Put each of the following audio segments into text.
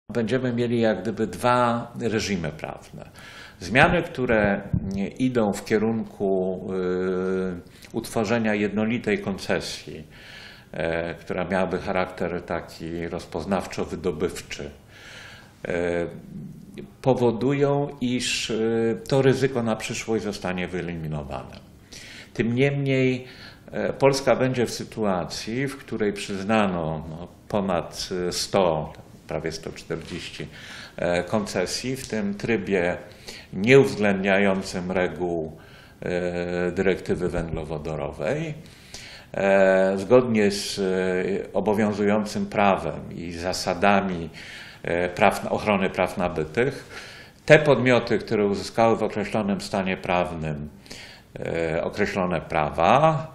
będziemy mieli jak gdyby dwa reżimy prawne. Zmiany, które idą w kierunku utworzenia jednolitej koncesji, która miałaby charakter taki rozpoznawczo-wydobywczy, powodują, iż to ryzyko na przyszłość zostanie wyeliminowane. Tym niemniej Polska będzie w sytuacji, w której przyznano ponad 100, prawie 140 koncesji w tym trybie nieuwzględniającym reguł dyrektywy węglowodorowej. Zgodnie z obowiązującym prawem i zasadami ochrony praw nabytych, te podmioty, które uzyskały w określonym stanie prawnym określone prawa,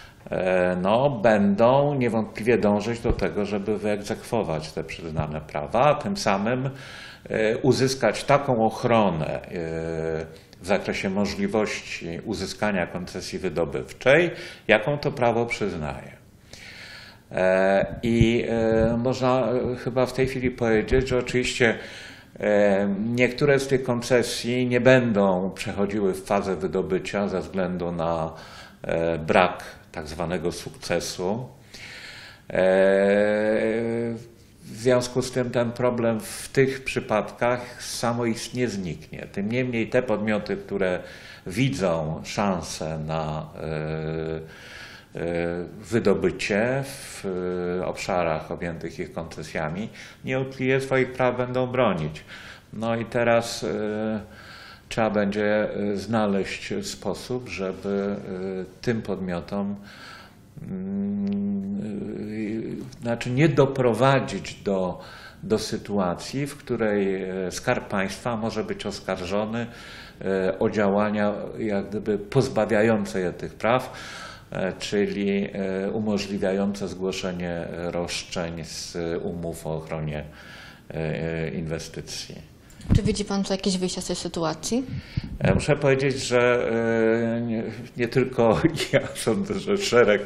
będą niewątpliwie dążyć do tego, żeby wyegzekwować te przyznane prawa, a tym samym uzyskać taką ochronę w zakresie możliwości uzyskania koncesji wydobywczej, jaką to prawo przyznaje. I można chyba w tej chwili powiedzieć, że oczywiście niektóre z tych koncesji nie będą przechodziły w fazę wydobycia ze względu na brak tak zwanego sukcesu. W związku z tym ten problem w tych przypadkach samoistnie zniknie. Tym niemniej te podmioty, które widzą szansę na wydobycie w obszarach objętych ich koncesjami, nieutchliwie swoich praw będą bronić. No i teraz trzeba będzie znaleźć sposób, żeby tym podmiotom nie doprowadzić do sytuacji, w której Skarb Państwa może być oskarżony o działania jak gdyby pozbawiające je tych praw, czyli umożliwiające zgłoszenie roszczeń z umów o ochronie inwestycji. Czy widzi Pan tu jakieś wyjścia z tej sytuacji? Muszę powiedzieć, że nie tylko ja, sądzę, że szereg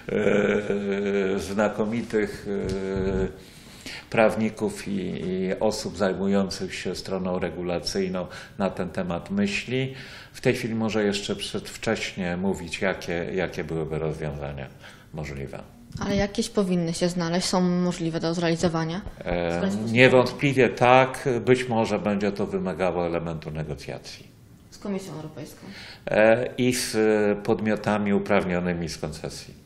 znakomitych prawników i osób zajmujących się stroną regulacyjną na ten temat myśli. W tej chwili może jeszcze przedwcześnie mówić, jakie byłyby rozwiązania możliwe. Ale jakieś powinny się znaleźć, są możliwe do zrealizowania? Niewątpliwie tak, być może będzie to wymagało elementu negocjacji. Z Komisją Europejską? I z podmiotami uprawnionymi z koncesji.